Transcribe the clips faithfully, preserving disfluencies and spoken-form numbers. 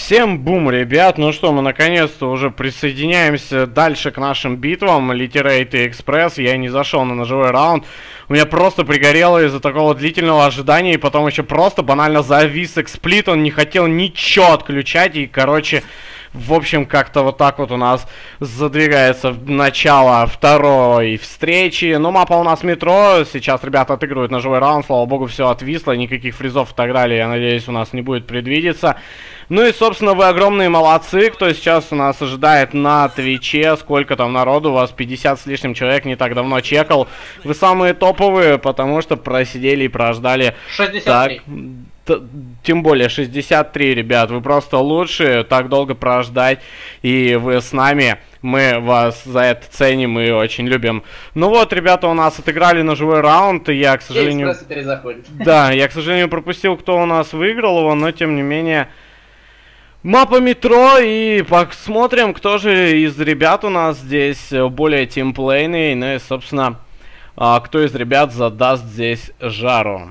Всем бум, ребят, ну что, мы наконец-то уже присоединяемся дальше к нашим битвам, Literate и Экспресс. Я не зашел на ножевой раунд, у меня просто пригорело из-за такого длительного ожидания, и потом еще просто банально завис Эксплит, он не хотел ничего отключать, и, короче, в общем, как-то вот так вот у нас задвигается начало второй встречи. Ну, мапа у нас метро, сейчас ребята отыгрывают ножевой раунд, слава богу, все отвисло, никаких фризов и так далее, я надеюсь, у нас не будет предвидеться. Ну и, собственно, вы огромные молодцы, кто сейчас у нас ожидает на Твиче, сколько там народу, у вас пятьдесят с лишним человек, не так давно чекал. Вы самые топовые, потому что просидели и прождали. шестьдесят три. Так, тем более шестьдесят три, ребят, вы просто лучшие, так долго прождать, и вы с нами. Мы вас за это ценим и очень любим. Ну вот, ребята, у нас отыграли ножевой раунд, и я, к сожалению... Да, я, к сожалению, пропустил, кто у нас выиграл его, но, тем не менее... Мапа метро, и посмотрим, кто же из ребят у нас здесь более тимплейный, ну и, собственно, кто из ребят задаст здесь жару.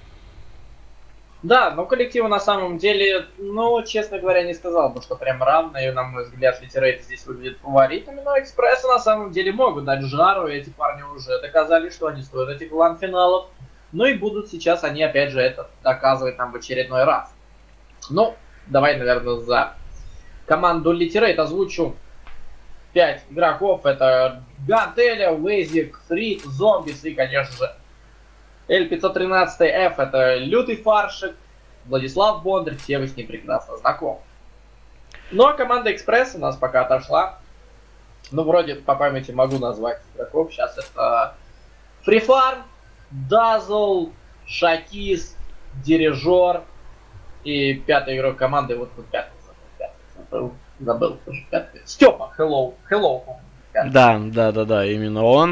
Да, но коллективы на самом деле, ну, честно говоря, не сказал бы, что прям равно, и, на мой взгляд, Literate здесь выглядит фаворитами, но Экспрессы на самом деле могут дать жару, и эти парни уже доказали, что они стоят этих гранд-финалов, ну и будут сейчас они, опять же, это доказывать нам в очередной раз. Ну, давай, наверное, за команду Literate озвучу пять игроков, это Гантеля, Вейзик, Фрит, Зомбис и, конечно же, Эль пятьсот тринадцать эф, это Лютый Фаршик, Владислав Бондарь, все вы с ним прекрасно знакомы. Ну а команда Экспресс у нас пока отошла. Ну, вроде по памяти могу назвать игроков. Сейчас это Фрифарм, Дазл, Шакис, Дирижер и пятый игрок команды, вот тут пятый, забыл, забыл, тоже пятый. Степа, Hello, Hello. Да, да, да, да, именно он.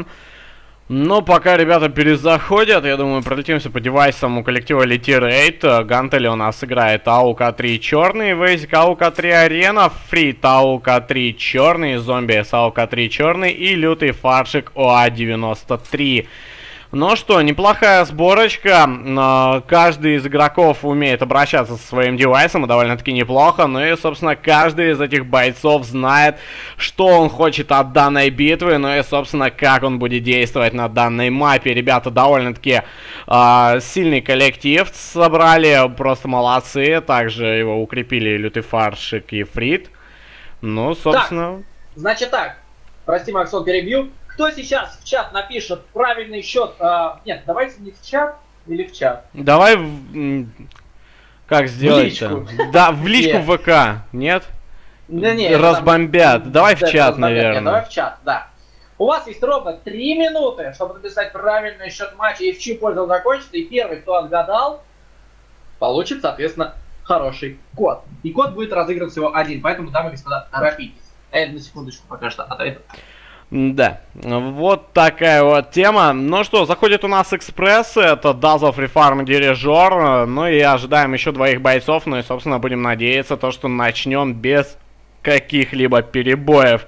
Но пока ребята перезаходят, я думаю, пролетимся по девайсам у коллектива Literate. Гантели у нас играет АУК три черный, Вейзик АУК три арена, Фрит АУК три черный, Зомби с АУК три черный и Лютый Фаршик ОА девяносто три. Ну что, неплохая сборочка. Каждый из игроков умеет обращаться со своим девайсом, и довольно-таки неплохо. Ну и, собственно, каждый из этих бойцов знает, что он хочет от данной битвы, ну и, собственно, как он будет действовать на данной мапе. Ребята довольно-таки э, сильный коллектив собрали, просто молодцы. Также его укрепили Лютый Фаршик и Фрит. Ну, собственно... Так, значит так, прости, Максон, перебью. Кто сейчас в чат напишет правильный счет? А, нет, давайте не в чат или в чат. Давай в... Как сделать-то? Да, в личку в ВК, нет? Да не, разбомбят. Там... Давай да, в чат, разбомбят. наверное. Нет, давай в чат, да. У вас есть ровно три минуты, чтобы написать правильный счет матча и в чью пользу закончится. И первый, кто отгадал, получит, соответственно, хороший код. И код будет разыгран всего один, поэтому, дамы и господа, торопитесь. Я на секундочку пока что отойду. Да, вот такая вот тема. Ну что, заходит у нас Экспресс, это Dazzle, Фрифарм, Дирижер. Ну и ожидаем еще двоих бойцов. Ну и, собственно, будем надеяться, то, что начнем без каких-либо перебоев.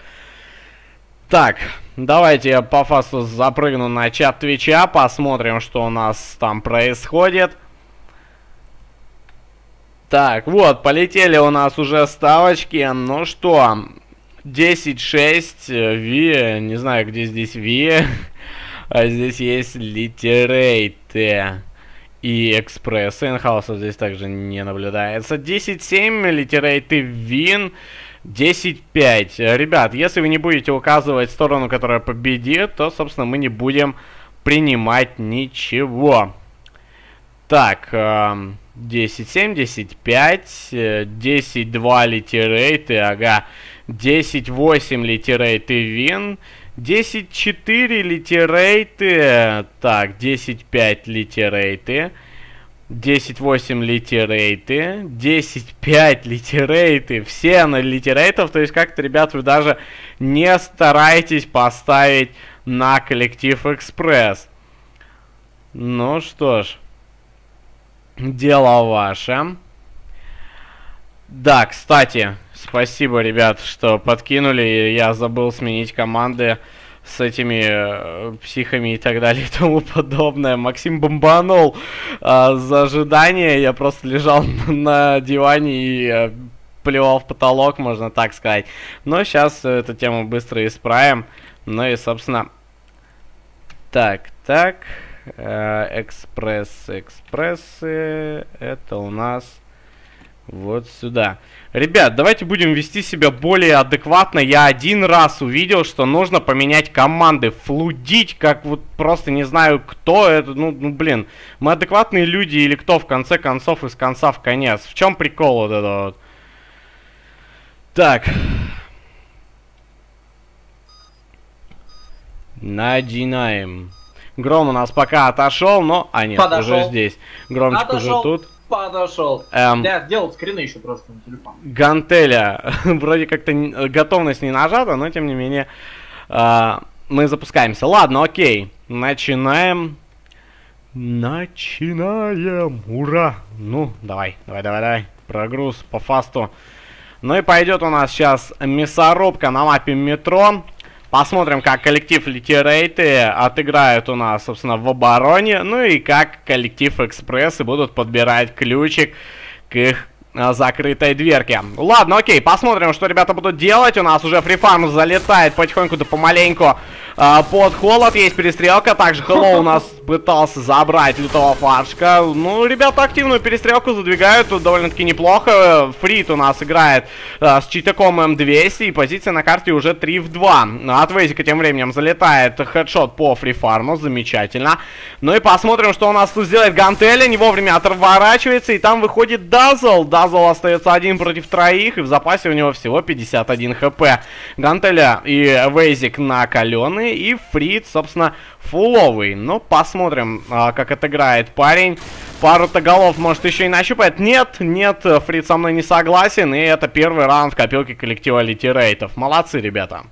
Так, давайте я по фасту запрыгну на чат Твича, посмотрим, что у нас там происходит. Так, вот, полетели у нас уже ставочки. Ну что... десять шесть, Ви, не знаю, где здесь Ви, а здесь есть Literate и Экспресс. Инхауса здесь также не наблюдается. десять семь, Literate и Вин, десять пять. Ребят, если вы не будете указывать сторону, которая победит, то, собственно, мы не будем принимать ничего. Так, десять семь, десять пять, десять два Literate, ага. десять восемь Literate и Вин, десять четыре Literate, так, десять пять Literate, десять восемь Literate, десять пять Literate, все на Literatов, то есть как-то, ребят, вы даже не стараетесь поставить на коллектив Экспресс. Ну что ж, дело ваше. Да, кстати... Спасибо, ребят, что подкинули. Я забыл сменить команды с этими э, психами и так далее и тому подобное. Максим бомбанул э, за ожидание. Я просто лежал на диване и э, плевал в потолок, можно так сказать. Но сейчас эту тему быстро исправим. Ну и, собственно... Так, так... Экспресс, экспрессы, это у нас вот сюда. Ребят, давайте будем вести себя более адекватно. Я один раз увидел, что нужно поменять команды, флудить, как вот просто не знаю кто это, ну, ну блин. Мы адекватные люди или кто, в конце концов, из конца в конец. В чем прикол вот это вот? Так. Начинаем. Гром у нас пока отошел, но... А, нет, подошел. Уже здесь. Громчик отошел, уже тут. Подошел. Эм, Я сделал скрины еще просто на телефон. Гантеля. Вроде как-то готовность не нажата, но тем не менее э, мы запускаемся. Ладно, окей. Начинаем. Начинаем. Ура. Ну, давай, давай, давай, давай. Прогруз по фасту. Ну и пойдет у нас сейчас мясорубка на мапе метро. Посмотрим, как коллектив Литерейты отыграют у нас, собственно, в обороне. Ну и как коллектив Экспрессы будут подбирать ключик к их а, закрытой дверке. Ладно, окей, посмотрим, что ребята будут делать. У нас уже фрифарм залетает потихоньку да помаленьку а, под холод. Есть перестрелка. Также Хэллоу у нас пытался забрать лютого фаршка. Ну, ребята активную перестрелку задвигают. Тут довольно-таки неплохо. Фрит у нас играет а, с читаком эм двести. И позиция на карте уже три в два. От Вейзика тем временем залетает хедшот по фрифарму. Замечательно. Ну и посмотрим, что у нас тут сделает Гантеля. Не вовремя отворачивается. И там выходит Дазл. Дазл остается один против троих. И в запасе у него всего пятьдесят один хп. Гантеля и Вейзик накаленные. И Фрит, собственно, фуловый. Ну, посмотрим, а, как отыграет парень. Пару-то голов, может, еще и нащупает. Нет, нет, Фрит со мной не согласен. И это первый раунд в копилке коллектива Литерейтов. Молодцы, ребята.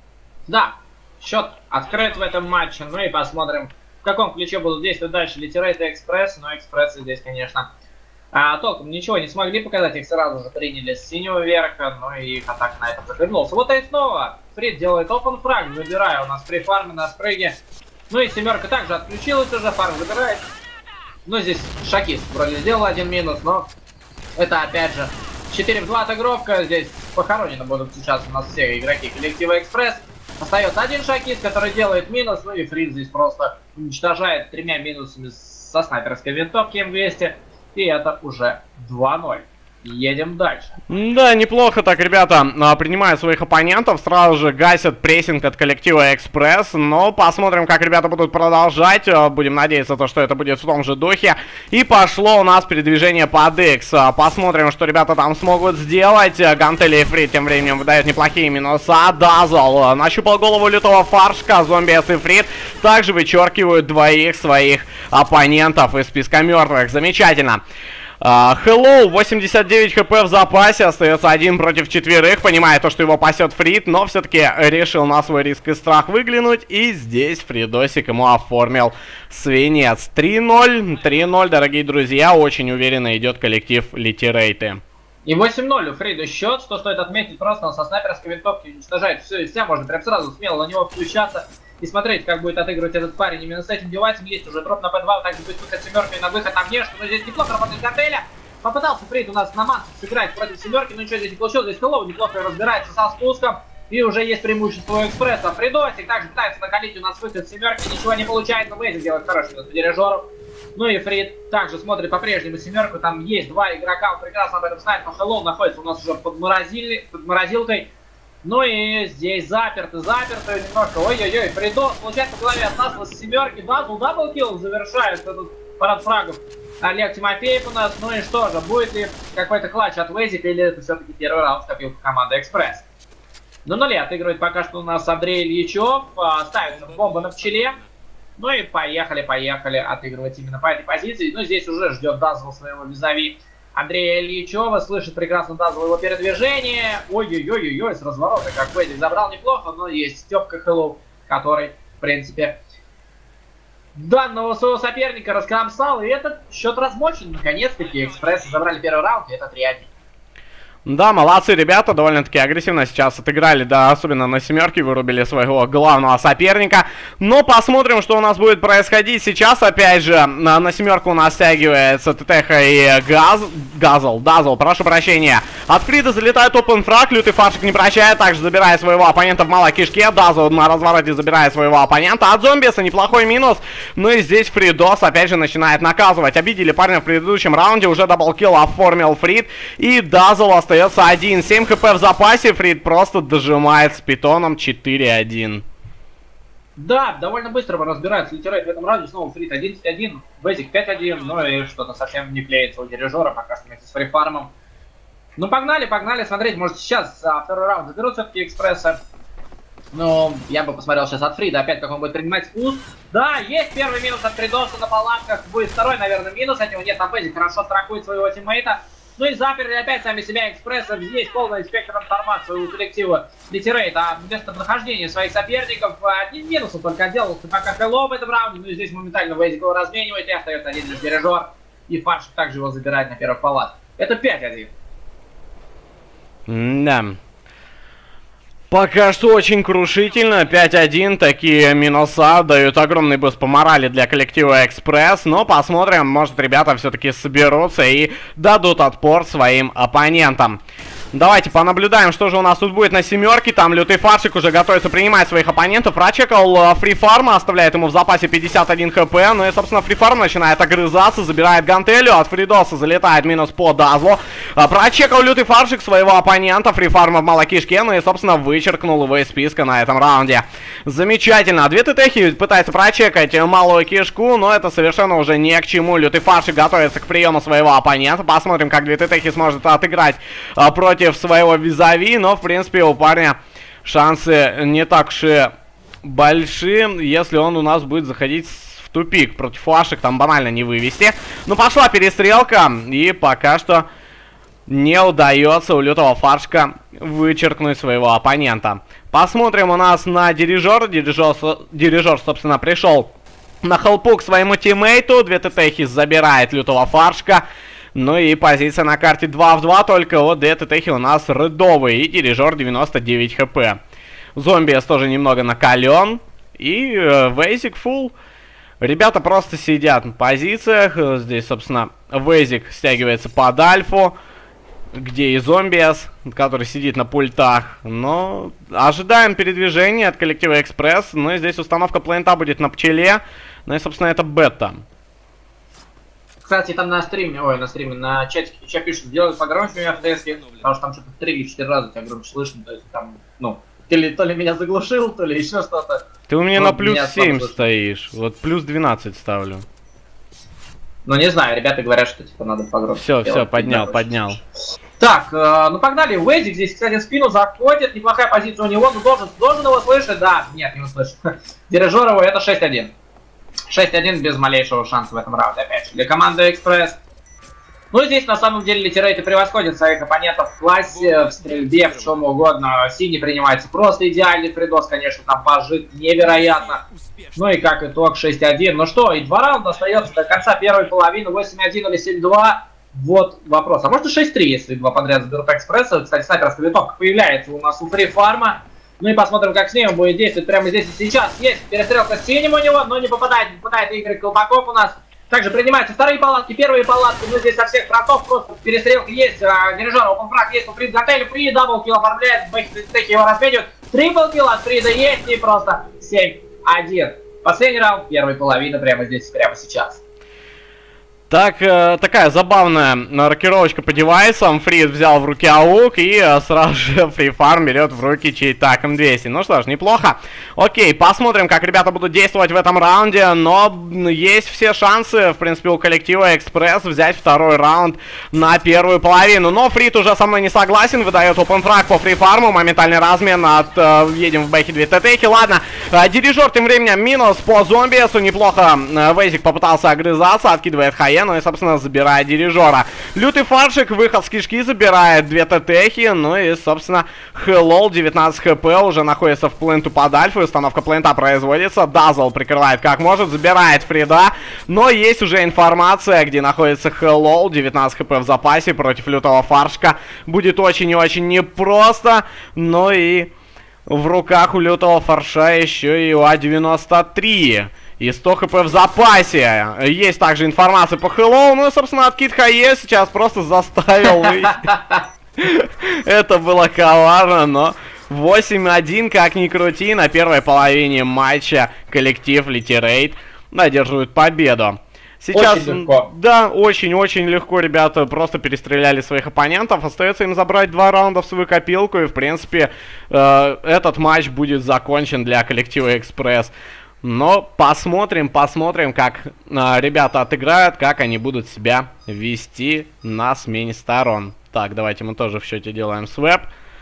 Да, счет открыт в этом матче. Ну и посмотрим, в каком ключе будут действовать дальше Литерейты и Экспресс. Но Экспрессы здесь, конечно, а, толком ничего не смогли показать. Их сразу же приняли с синего верха. Ну и их атака на этом захлебнулся. Вот и снова Фрит делает open фраг, выбирая у нас при фарме на спрыге. Ну и семерка также отключилась уже, фарм выбирает. Ну здесь Шакист вроде сделал один минус, но это опять же четыре в два отыгровка. Здесь похоронены будут сейчас у нас все игроки коллектива Экспресс. Остается один Шакист, который делает минус. Ну и Фрит здесь просто уничтожает тремя минусами со снайперской винтовки эм двести. И это уже два ноль. Едем дальше. Да, неплохо так, ребята, принимают своих оппонентов, сразу же гасят прессинг от коллектива Экспресс, но посмотрим, как ребята будут продолжать, будем надеяться, то, что это будет в том же духе. И пошло у нас передвижение под X, посмотрим, что ребята там смогут сделать. Гантели и Фрит тем временем выдают неплохие минуса. Дазл нащупал голову лютого фаршка, зомби и Фрит также вычеркивают двоих своих оппонентов из списка мертвых. Замечательно. Хэллоу, uh, восемьдесят девять хп в запасе, остается один против четверых, понимая то, что его пасет Фрит, но все-таки решил на свой риск и страх выглянуть, и здесь Фридосик ему оформил свинец. три ноль, три ноль, дорогие друзья, очень уверенно идет коллектив Литерейты. И восемь ноль у Фрида счет, что стоит отметить, просто он со снайперской винтовки уничтожает все и вся, можно прям сразу смело на него включаться и смотреть, как будет отыгрывать этот парень. Именно с этим девайсом есть уже дроп на пэ два, также будет выход семеркой на выход на внешку, но здесь неплохо работает Гантеля. Попытался Фрид у нас на мансах сыграть против семерки, но ничего здесь не получилось. Здесь Хэллоу неплохо разбирается со спуском, и уже есть преимущество у Экспресса. Фридосик также пытается накалить у нас выход семерки, ничего не получается, Вейзик делает хороший по дирижеру. Ну и Фрид также смотрит по-прежнему семерку, там есть два игрока, он прекрасно об этом знает, но Хэллоу находится у нас уже под, морозиль... под морозилкой. Ну и здесь заперто, заперто немножко. Ой-ой-ой, Фридос получает по голове от нас с семерки. Дазл даблкилл завершает этот парад фрагов. Олег Тимофеев у нас. Ну и что же, будет ли какой-то клатч от Вейзика, или это все-таки первый раунд в копилку команды Экспресс? На нуле отыгрывает пока что у нас Андрей Ильичев. Ставится бомба на пчеле. Ну и поехали, поехали отыгрывать именно по этой позиции. Ну здесь уже ждет Дазл своего визави Андрея Ильичева, слышит прекрасно Дазл его передвижение. Ой-ой-ой-ой, с разворота, как Вейзик забрал неплохо, но есть Степка Хэллоу, который, в принципе, данного своего соперника раскромсал. И этот счет размочен. Наконец-таки Экспресс забрали первый раунд, и это три один. Да, молодцы ребята, довольно-таки агрессивно сейчас отыграли, да, особенно на семерке вырубили своего главного соперника. Но посмотрим, что у нас будет происходить сейчас. Опять же, на, на семерку у нас стягивается ТТХ и Газ... Газл, Дазл, прошу прощения. От Фрида залетает опен фраг, лютый фаршик не прощает, также забирает своего оппонента в малой кишке. Дазл на развороте забирает своего оппонента. От Зомбиса неплохой минус. Ну и здесь Фридос опять же начинает наказывать. Обидели парня в предыдущем раунде, уже даблкилл оформил Фрид. И Дазл остается один. семь хп в запасе. Фрид просто дожимает с питоном четыре один. Да, довольно быстро разбирается литерейт в этом раунде. Снова Фрид одиннадцать один, Бейзик пять один. Ну и что-то совсем не клеится у дирижера, пока что вместе с фрифармом. Ну погнали, погнали смотреть. Может сейчас а, второй раунд заберут все-таки экспресса. Но я бы посмотрел сейчас от Фрида, опять как он будет принимать спуск. Да, есть первый минус от Фридоса на палатках. Будет второй, наверное, минус. От него нет, там Бейзик хорошо страхует своего тиммейта. Ну и заперли опять сами себя экспрессом. Здесь полный спектр информации у коллектива Литерейт. А вместо нахождения своих соперников один минус только отделался пока Хэллоу в этом раунде. Ну и здесь моментально Бейзик его разменивает. И остается один лишь дирижер. И Фаршик также его забирает на первых палат. Это пять один. Да. Пока что очень крушительно. пять один. Такие минуса дают огромный буст по морали для коллектива Экспресс. Но посмотрим, может ребята все-таки соберутся и дадут отпор своим оппонентам. Давайте понаблюдаем, что же у нас тут будет на семерке. Там лютый фаршик уже готовится принимать своих оппонентов. Прочекал фрифарма, оставляет ему в запасе пятьдесят один хп. Ну и, собственно, фрифарм начинает огрызаться, забирает гантелю. От Фридоса залетает минус по Дазлу. Прочекал лютый фаршик своего оппонента. Фрифарма в малой кишке. Ну и, собственно, вычеркнул его из списка на этом раунде. Замечательно. Две ТТХи пытаются прочекать малую кишку, но это совершенно уже не к чему. Лютый фаршик готовится к приему своего оппонента. Посмотрим, как две ТТХи сможет отыграть против своего визави, но в принципе у парня шансы не так уж и большие, если он у нас будет заходить в тупик. Против флашек там банально не вывести. Ну пошла перестрелка, и пока что не удается у лютого фаршика вычеркнуть своего оппонента. Посмотрим у нас на дирижер. Дирижер, дирижер собственно, пришел на хелпу к своему тиммейту. Две ТТХи забирает лютого фаршика. Ну и позиция на карте два в два, только вот две ТТХи у нас редовые. И дирижер девяносто девять хп. Зомбиес тоже немного накален. И э, Вейзик фулл. Ребята просто сидят на позициях. Здесь, собственно, Вейзик стягивается под альфу, где и Зомбиес, который сидит на пультах. Но ожидаем передвижения от коллектива Экспресс. Ну и здесь установка плейнта будет на пчеле. Ну и, собственно, это бета. Кстати, там на стриме, ой, на стриме, на чатике сейчас пишут, сделай погромче у меня в ДСке, потому что там что-то три или четыре раза тебя громче слышно, то есть там, ну, ты ли, то ли меня заглушил, то ли еще что-то. Ты у меня ну, на плюс семь стоишь, вот плюс двенадцать ставлю. Ну, не знаю, ребята говорят, что типа надо погромче. Все, все, поднял, поднял. Так, э, ну погнали, Уэзик здесь, кстати, в спину заходит, неплохая позиция у него, но должен, должен его слышать, да, нет, не услышит. Дирижер его, это шесть один. шесть один без малейшего шанса в этом раунде, опять же, для команды Экспресс. Ну, здесь, на самом деле, литерейты превосходят своих оппонентов в классе, в стрельбе, в чем угодно. Синий принимается просто идеальный. Фридос, конечно, там пожит невероятно. Ну и как итог шесть один. Ну что, и два раунда остается до конца первой половины. восемь один или семь два. Вот вопрос. А может и шесть три, если два подряд заберут Экспресса. Кстати, снайперская винтовка появляется у нас у фрифарма. Ну и посмотрим, как с ним он будет действовать прямо здесь и сейчас. Есть перестрелка с синим у него, но не попадает, не попадает Игорь Колпаков у нас. Также принимаются вторые палатки, первые палатки. Ну здесь со всех фронтов просто перестрелка есть. Дирижер, опенфраг есть, у Фрид Гантель, Фри даблкилл оформляет, бэкстеки его разменивают. Триплкилл от Фрида есть и просто семь один. Последний раунд первой половины прямо здесь, прямо сейчас. Так, э, такая забавная рокировочка по девайсам. Фрид взял в руки АУК и э, сразу же фрифарм берет в руки чей-то эм двести. Ну что ж, неплохо. Окей, посмотрим, как ребята будут действовать в этом раунде. Но есть все шансы, в принципе, у коллектива Экспресс взять второй раунд на первую половину. Но Фрид уже со мной не согласен, выдает опенфраг по фрифарму. Моментальный размен от... Э, едем в бэхе две ТТХи. Ладно, э, дирижер тем временем минус по Зомбиесу. Неплохо э, Вейзик попытался огрызаться, откидывает хай. АЕ, ну и, собственно, забирает дирижера. Лютый фаршик, выход с кишки, забирает две ТТхи, ну и, собственно, Hello, девятнадцать хп, уже находится в пленту под альфой, установка плента производится, Дазл прикрывает как может, забирает Фрида, но есть уже информация, где находится Hello, девятнадцать хп в запасе против лютого фаршика, будет очень и очень непросто, но и в руках у лютого фарша еще и А девяносто три. И сто хп в запасе. Есть также информация по Hello. Ну и, собственно, откид ХАЕ сейчас просто заставил выйти. Это было коварно, но восемь один, как ни крути, на первой половине матча коллектив Literate одерживает победу. Сейчас, очень легко. Да, очень-очень легко ребята просто перестреляли своих оппонентов. Остается им забрать два раунда в свою копилку. И, в принципе, э, этот матч будет закончен для коллектива Экспресс. Но посмотрим, посмотрим, как э, ребята отыграют, как они будут себя вести на смене сторон. Так, давайте мы тоже в счете делаем свэп.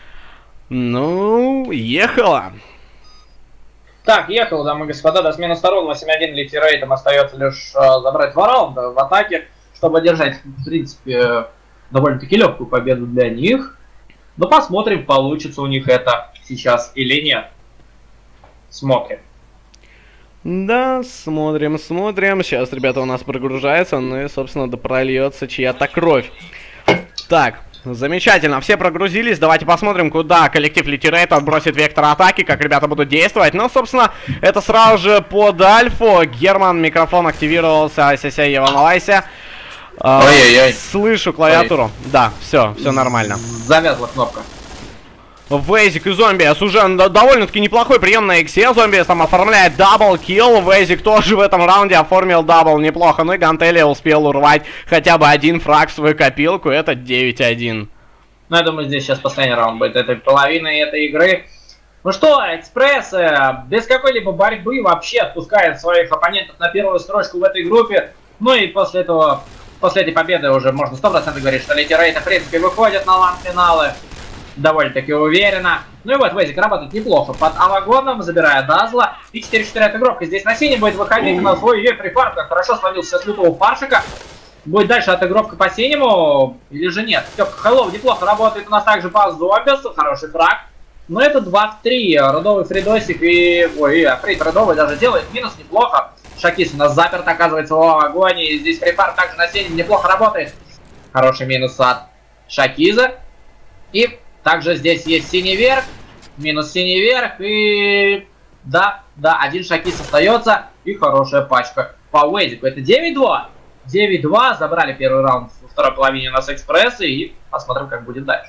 Ну, ехало. Так, ехал, дамы и господа, до смены сторон. восемь один Литерейтом остается лишь э, забрать два раунда в атаке, чтобы одержать, в принципе, довольно-таки легкую победу для них. Но посмотрим, получится у них это сейчас или нет. Смотрим. Да, смотрим, смотрим. Сейчас, ребята, у нас прогружается, ну и, собственно, да прольется чья-то кровь. Так, замечательно, все прогрузились. Давайте посмотрим, куда коллектив Literate отбросит вектор атаки, как ребята будут действовать. Ну, собственно, это сразу же под альфу. Герман, микрофон активировался. Ася-ся, не волновайся. Ой-ой-ой. Слышу клавиатуру. Ой. Да, все, все нормально. Завязла кнопка. Вейзик и Зомбиас уже довольно-таки неплохой прием на иксе. Зомбиас там оформляет даблкилл. Вейзик тоже в этом раунде оформил дабл неплохо. Ну и Гантелия успел урвать хотя бы один фраг в свою копилку. Это девять один. Ну, я думаю, здесь сейчас последний раунд будет этой половины этой игры. Ну что, Экспресс без какой-либо борьбы вообще отпускает своих оппонентов на первую строчку в этой группе. Ну и после этого, после этой победы уже можно сто процентов говорить, что Literate, в принципе, выходят на лан-финалы. Довольно-таки уверенно. Ну и вот Вейзик работает неплохо под Авагоном, забирая Дазла. И четыре четыре отыгровка здесь на синем будет выходить на свой ее прифарм, как хорошо словился с лютого фаршика. Будет дальше отыгровка по синему, или же нет? Hello неплохо работает у нас также по Зомбису, хороший фраг. Но это два в три, родовый Фридосик и... Ой, Фрид родовый даже делает минус неплохо. Шакис у нас заперт, оказывается, в Авагоне. И здесь прифарм также на синем неплохо работает. Хороший минус от Шакиза. И... Также здесь есть синий верх, минус синий верх, и да, да, один Шакис остается, и хорошая пачка по Вейзику. Это девять два. девять два, забрали первый раунд во второй половине у нас Экспрессы, и посмотрим, как будет дальше.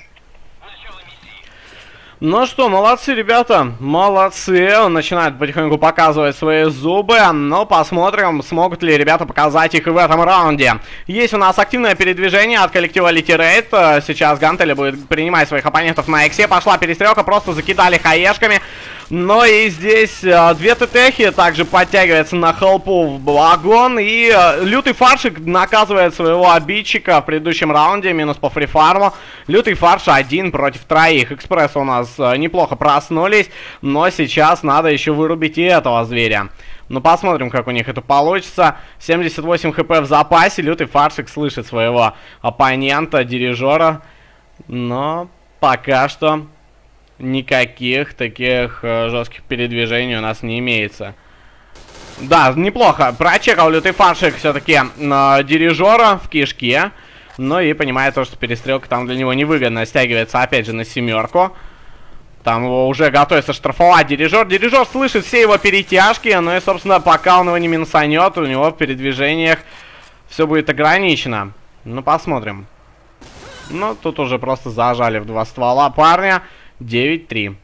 Ну что, молодцы, ребята, молодцы. Он начинает потихоньку показывать свои зубы, но посмотрим, смогут ли ребята показать их и в этом раунде. Есть у нас активное передвижение от коллектива Literate. Сейчас Гантели будет принимать своих оппонентов на иксе. Пошла перестрелка, просто закидали хаешками. Но и здесь э, две ТТхи также подтягивается на хелпу в вагон. И э, лютый фаршик наказывает своего обидчика в предыдущем раунде. Минус по фрифарму. Лютый фарш один против троих. Экспресс у нас э, неплохо проснулись. Но сейчас надо еще вырубить и этого зверя. Ну посмотрим, как у них это получится. семьдесят восемь хп в запасе. Лютый фаршик слышит своего оппонента, дирижера. Но пока что... Никаких таких э, жестких передвижений у нас не имеется. Да, неплохо. Прочекал лютый фаршик все-таки э, дирижера в кишке. Но и понимает то, что перестрелка там для него невыгодно. Стягивается опять же на семерку. Там его уже готовится штрафовать дирижер. Дирижер слышит все его перетяжки. Ну и, собственно, пока он его не минусанет, у него в передвижениях все будет ограничено. Ну, посмотрим. Ну, тут уже просто зажали в два ствола парня. девять три.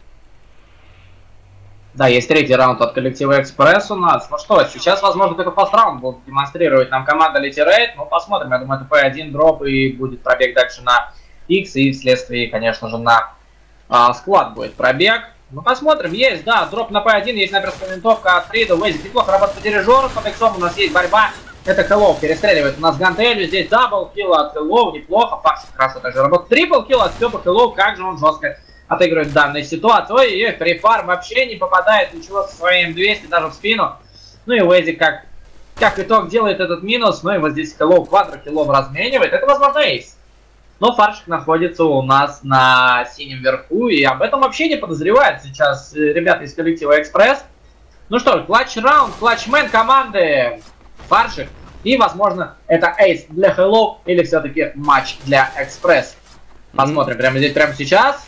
Да, есть третий раунд от коллектива Экспресс у нас. Ну что, сейчас, возможно, только фаст раунд будет демонстрировать нам команда Literate. Ну, посмотрим. Я думаю, это пэ один дроп и будет пробег дальше на X. И вследствие, конечно же, на а, склад будет пробег. Ну, посмотрим. Есть, да, дроп на пэ один. Есть наперстная винтовка от Фрида. Вейзик неплохо работает по дирижеру. Под Иксом у нас есть борьба. Это Hello перестреливает у нас Гантелью. Здесь дабл килл от Hello. Неплохо. Факс хорошо также работает. Трипл килл от Степа Hello. Как же он жестко отыгрывает данную ситуацию. Ой-ой-ой, фрифарм вообще не попадает ничего со своим двести даже в спину. Ну и Вейзик как как итог делает этот минус, ну и вот здесь Hello квадрокиллом разменивает. Это, возможно, эйс. Но фаршик находится у нас на синем верху, и об этом вообще не подозревают сейчас ребята из коллектива Экспресс. Ну что ж, клатч-раунд, клатчмен команды фаршик. И, возможно, это эйс для Hello или все-таки матч для Экспресс. Посмотрим прямо здесь, прямо сейчас.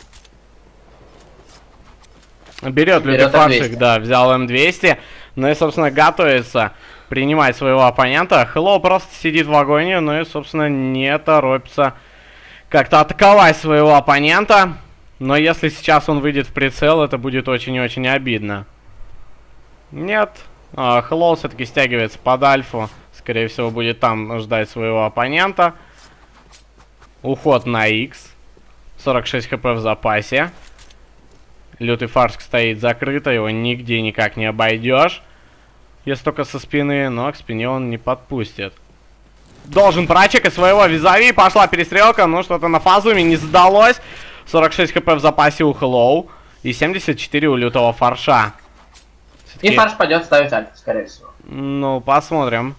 Берет лютый фаршик, да, взял эм двести. Ну и, собственно, готовится принимать своего оппонента. Hello просто сидит в вагоне, ну и, собственно, не торопится как-то атаковать своего оппонента. Но если сейчас он выйдет в прицел, это будет очень-очень обидно. Нет. Hello все-таки стягивается под альфу. Скорее всего, будет там ждать своего оппонента. Уход на X. сорок шесть хп в запасе. Лютый фаршик стоит закрыто, его нигде никак не обойдешь. Если только со спины, но к спине он не подпустит. Должен прочекать своего визави. Пошла перестрелка, но что-то на фазуме не сдалось. сорок шесть хп в запасе у Hello. И семьдесят четыре у лютого фарша. И фарш пойдет ставить альфа, скорее всего. Ну, посмотрим.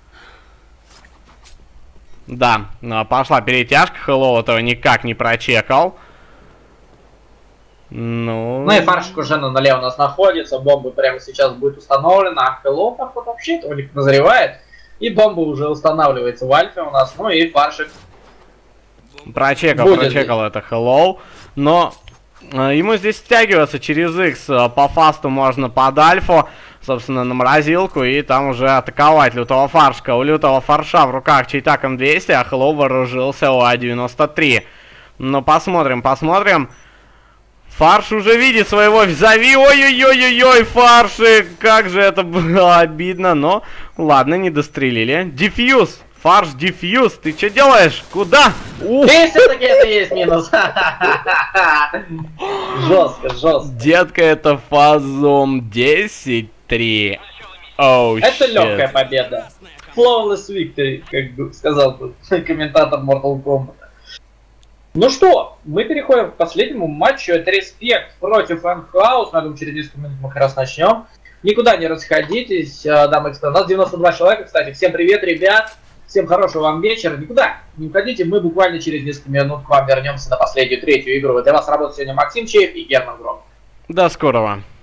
Да, пошла перетяжка. Hello этого никак не прочекал. Ну... Ну и фаршик уже на нуле у нас находится. Бомба прямо сейчас будет установлена. А Hello, походу, вообще этого не подозревает. И бомба уже устанавливается в альфе у нас. Ну и фаршик Прочекал, прочекал это Hello. Но э, ему здесь стягиваться через X. По фасту можно под альфу. Собственно, на морозилку. И там уже атаковать лютого фаршика. У лютого фарша в руках чей-то эм двести. А Hello вооружился у а девяносто три. Ну, посмотрим, посмотрим. Фарш уже видит своего визави. Ой-ой-ой-ой-ой, фаршик. Как же это было обидно. Но, ладно, не дострелили. Дефьюз. Фарш, дефьюз. Ты что делаешь? Куда? Ух. И все-таки это есть минус. Жестко, жестко. Детка, это фазом десять три. Oh, это легкая победа. Flawless victory, как сказал тут комментатор Mortal Kombat. Ну что, мы переходим к последнему матчу. Это Респект против Энхаус. Я думаю, через несколько минут мы как раз начнем. Никуда не расходитесь, дамы и господа. У нас девяносто два человека, кстати. Всем привет, ребят. Всем хорошего вам вечера. Никуда не уходите. Мы буквально через несколько минут к вам вернемся на последнюю, третью игру. Для вас работает сегодня Максим Чеев и Герман Гром. До скорого.